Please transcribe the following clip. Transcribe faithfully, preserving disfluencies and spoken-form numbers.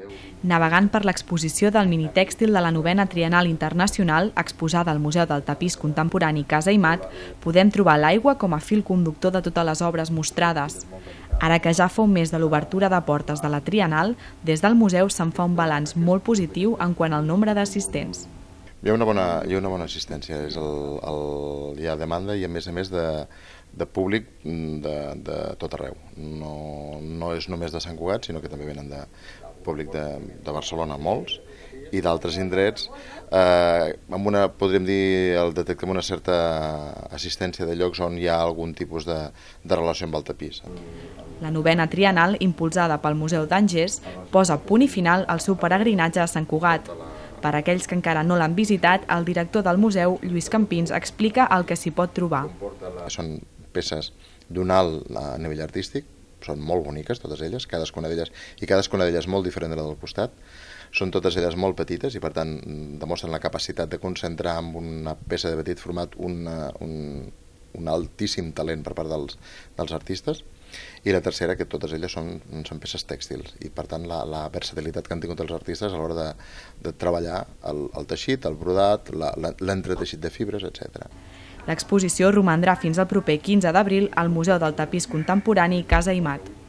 Navegant per l'exposició del minitèxtil de la novena Triennal Internacional, exposada al Museu del Tapís Contemporani Casa Aimat, podem trobar l'aigua com a fil conductor de totes les obres mostrades. Ara que ja fa un mes de l'obertura de portes de la Triennal, des del museu se'n fa un balanç molt positiu en quant al nombre d'assistents. Hi ha una bona, hi ha una bona assistència, és el, el, hi ha demanda i a més a més de, de públic de, de tot arreu. No, no és només de Sant Cugat, sinó que també venen de públic de, de Barcelona, molts, i d'altres indrets, eh, amb una, podríem dir, el detectem una certa assistència de llocs on hi ha algun tipus de, de relació amb el tapís. La novena Triennal, impulsada pel Museu d'Angers, posa punt i final al seu peregrinatge a Sant Cugat. Per a aquells que encara no l'han visitat, el director del museu, Lluís Campins, explica el que s'hi pot trobar. Són peces d'un alt nivell artístic, són molt boniques totes elles, cadascuna d'elles, i cadascuna d'elles molt diferent de la del costat. Són totes elles molt petites i per tant demostren la capacitat de concentrar en una peça de petit format una, un, un altíssim talent per part dels, dels artistes. I la tercera, que totes elles són, són peces tèxtils i per tant la, la versatilitat que han tingut els artistes a l'hora de, de treballar el, el teixit, el brodat, l'entreteixit de fibres, etcètera. L'exposició romandrà fins al proper quinze d'abril al Museu del Tapís Contemporani Casa Aimat.